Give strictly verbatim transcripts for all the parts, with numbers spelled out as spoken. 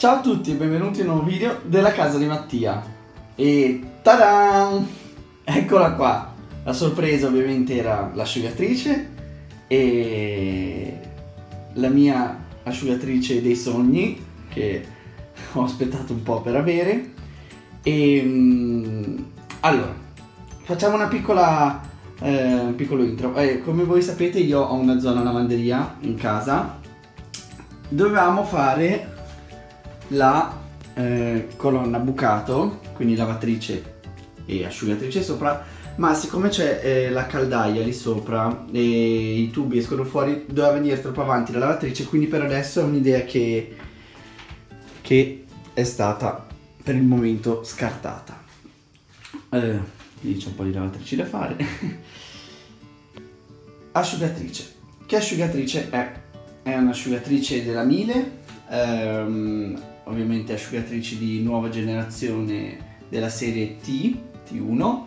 Ciao a tutti e benvenuti in un nuovo video della casa di Mattia. E tada! Eccola qua. La sorpresa ovviamente era l'asciugatrice e la mia asciugatrice dei sogni che ho aspettato un po' per avere. E allora, facciamo una piccola eh, un piccolo intro. Eh, come voi sapete io ho una zona lavanderia in casa. Dovevamo fare la eh, colonna bucato, quindi lavatrice e asciugatrice sopra, ma siccome c'è eh, la caldaia lì sopra e i tubi escono fuori, doveva venire troppo avanti la lavatrice, quindi per adesso è un'idea che, che è stata per il momento scartata. Eh, lì c'è un po' di lavatrici da fare. Asciugatrice. Che asciugatrice è? È un'asciugatrice della Miele, ehm, ovviamente asciugatrici di nuova generazione della serie T, T uno.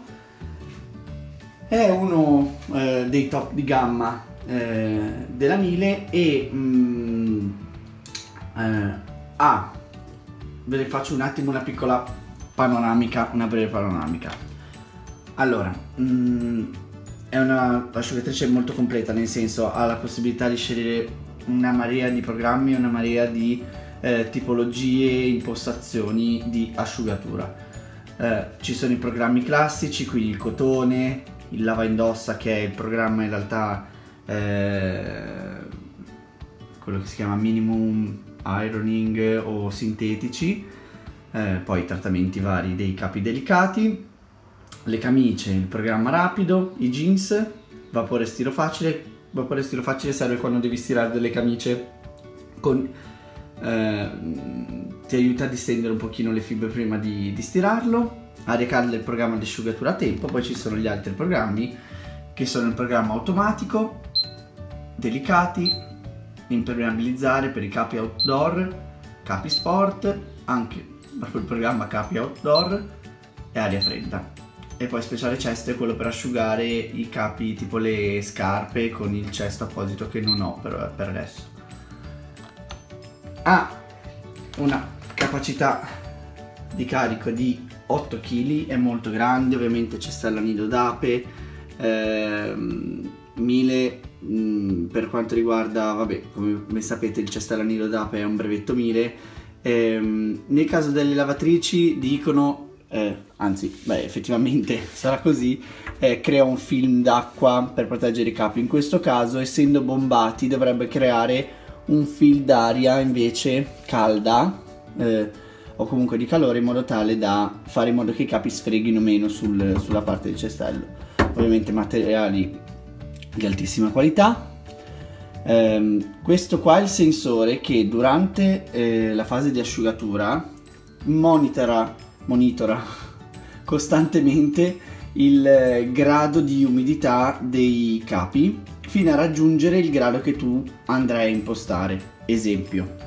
È uno eh, dei top di gamma eh, della Miele e mm, eh, ha, ve ne faccio un attimo una piccola panoramica, una breve panoramica. Allora, mm, è una asciugatrice molto completa, nel senso ha la possibilità di scegliere una marea di programmi, una marea di eh, tipologie, impostazioni di asciugatura. Eh, ci sono i programmi classici, quindi il cotone, il lava indossa, che è il programma in realtà eh, quello che si chiama minimum ironing o sintetici, eh, poi i trattamenti vari dei capi delicati, le camicie, il programma rapido, i jeans, vapore stiro facile. Vapore stiro facile serve quando devi stirare delle camicie, con, eh, ti aiuta a distendere un pochino le fibre prima di, di stirarlo. Aria calda il programma di asciugatura a tempo. Poi ci sono gli altri programmi che sono il programma automatico, delicati, impermeabilizzare per i capi outdoor, capi sport, anche proprio il programma capi outdoor e aria fredda. E poi speciale cesto è quello per asciugare i capi tipo le scarpe, con il cesto apposito che non ho per, per adesso. Ha una capacità di carico di otto chili, è molto grande, ovviamente cestello a nido d'ape, ehm, Miele mh, per quanto riguarda, vabbè, come sapete il cestello a nido d'ape è un brevetto Miele. Ehm, nel caso delle lavatrici dicono Eh, anzi, beh, effettivamente sarà così, eh, crea un film d'acqua per proteggere i capi. In questo caso, essendo bombati, dovrebbe creare un film d'aria invece calda eh, o comunque di calore, in modo tale da fare in modo che i capi sfreghino meno sul, sulla parte del cestello. Ovviamente materiali di altissima qualità. Eh, questo qua è il sensore che durante eh, la fase di asciugatura monitora monitora costantemente il grado di umidità dei capi fino a raggiungere il grado che tu andrai a impostare. Esempio: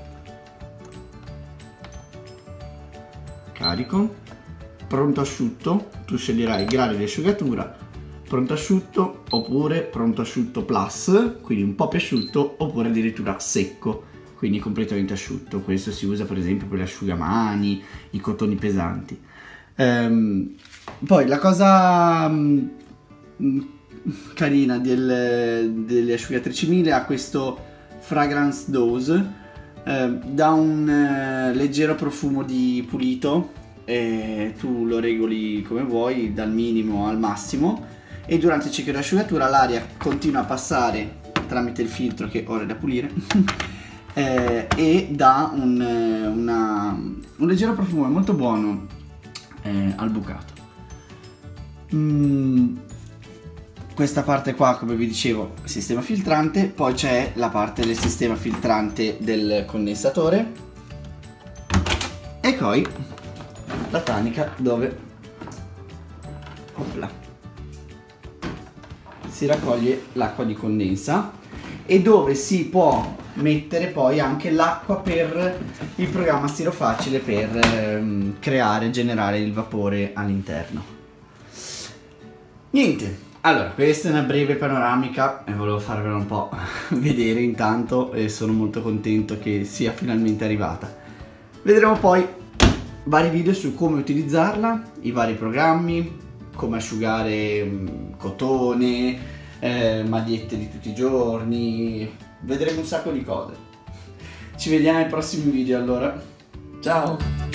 carico, pronto asciutto, tu sceglierai il grado di asciugatura, pronto asciutto oppure pronto asciutto plus, quindi un po' più asciutto, oppure addirittura secco, quindi completamente asciutto. Questo si usa per esempio per le asciugamani, i cotoni pesanti. Ehm, poi la cosa mh, carina del, delle asciugatrici Miele ha questo fragrance dose, eh, dà un eh, leggero profumo di pulito, e tu lo regoli come vuoi, dal minimo al massimo, e durante il ciclo di asciugatura l'aria continua a passare tramite il filtro che ora è da pulire. Eh, e dà un, una, un leggero profumo, è molto buono eh, al bucato. Mm, questa parte qua, come vi dicevo, sistema filtrante. Poi c'è la parte del sistema filtrante del condensatore e poi la tanica dove opla, si raccoglie l'acqua di condensa e dove si può mettere poi anche l'acqua per il programma stiro facile per ehm, creare e generare il vapore all'interno. Niente, allora questa è una breve panoramica e volevo farvela un po' vedere intanto, e sono molto contento che sia finalmente arrivata. Vedremo poi vari video su come utilizzarla, i vari programmi, come asciugare mh, cotone, eh, magliette di tutti i giorni, vedremo un sacco di cose. Ci vediamo ai prossimi video allora, ciao!